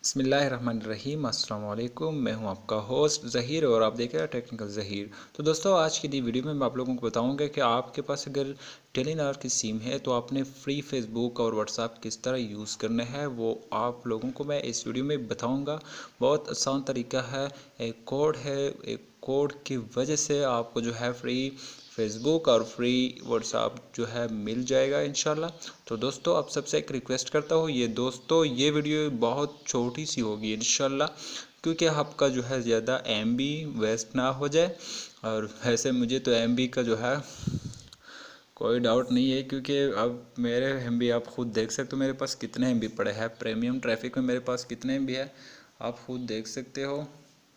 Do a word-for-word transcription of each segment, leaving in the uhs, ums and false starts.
बिस्मिल्लाहिर्रहमानिर्रहीम अस्सलाम वालेकुम। मैं हूं आपका होस्ट ज़हीर और आप देख रहे हैं टेक्निकल ज़हीर। तो दोस्तों, आज की नई वीडियो में मैं आप लोगों को बताऊंगा कि आपके पास अगर टेलीनॉर की सिम है तो आपने फ्री फेसबुक और व्हाट्सएप किस तरह यूज़ करना है वो आप लोगों को मैं इस वीडियो में बताऊँगा। बहुत आसान तरीका है, एक कोड है, एक कोड की वजह से आपको जो है फ्री फेसबुक और फ्री व्हाट्सएप जो है मिल जाएगा इंशाल्लाह। तो दोस्तों, आप सबसे एक रिक्वेस्ट करता हूँ, ये दोस्तों ये वीडियो बहुत छोटी सी होगी इंशाल्लाह, क्योंकि आपका जो है ज़्यादा एम बी वेस्ट ना हो जाए। और वैसे मुझे तो एम बी का जो है कोई डाउट नहीं है, क्योंकि अब मेरे एम बी आप खुद देख सकते हो मेरे पास कितने एम बी पड़े हैं। प्रीमियम ट्रैफिक में मेरे पास कितने एम बी है आप खुद देख सकते हो।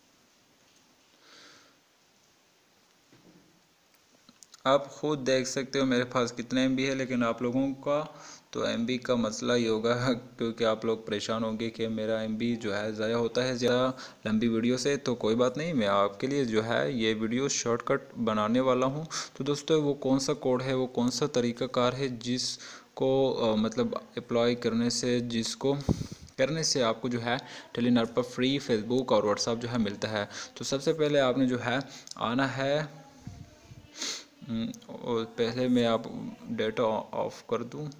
आप खुद देख सकते हो मेरे पास कितने एम बी है, लेकिन आप लोगों का तो एम बी का मसला ही होगा क्योंकि आप लोग परेशान होंगे कि मेरा एम बी जो है ज़ाया होता है ज़्यादा लंबी वीडियो से। तो कोई बात नहीं, मैं आपके लिए जो है ये वीडियो शॉर्टकट बनाने वाला हूँ। तो दोस्तों, वो कौन सा कोड है, वो कौन सा तरीक़ाकार है जिसको आ, मतलब अप्लाई करने से जिसको करने से आपको जो है टेलीनॉर पर फ्री फेसबुक और व्हाट्सएप जो है मिलता है। तो सबसे पहले आपने जो है आना है, और पहले मैं आप डेटा ऑफ कर दूं।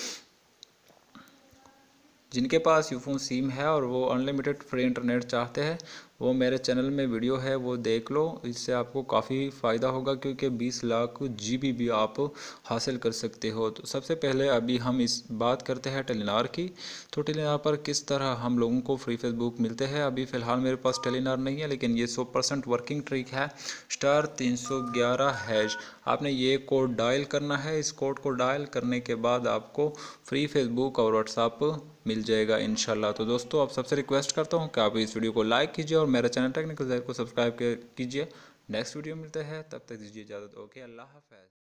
जिनके पास यूफोन सिम है और वो अनलिमिटेड फ्री इंटरनेट चाहते हैं, वो मेरे चैनल में वीडियो है वो देख लो। इससे आपको काफ़ी फ़ायदा होगा, क्योंकि बीस लाख जी बी भी आप हासिल कर सकते हो। तो सबसे पहले अभी हम इस बात करते हैं टेलीनॉर की। तो टेलीनॉर पर किस तरह हम लोगों को फ्री फेसबुक मिलते हैं। अभी फ़िलहाल मेरे पास टेलीनॉर नहीं है, लेकिन ये सौ परसेंट वर्किंग ट्रिक है। स्टार तीन सौ ग्यारह हैश आपने ये कोड डायल करना है। इस कोड को डायल करने के बाद आपको फ्री फेसबुक और व्हाट्सएप मिल जाएगा इंशाल्लाह। तो दोस्तों, आप सबसे रिक्वेस्ट करता हूँ कि आप इस वीडियो को लाइक कीजिए और मेरा चैनल टेक्निकल ज़हीर को सब्सक्राइब कीजिए। नेक्स्ट वीडियो मिलते हैं, तब तक दीजिए इजाज़त। ओके, अल्लाह हाफ़िज़।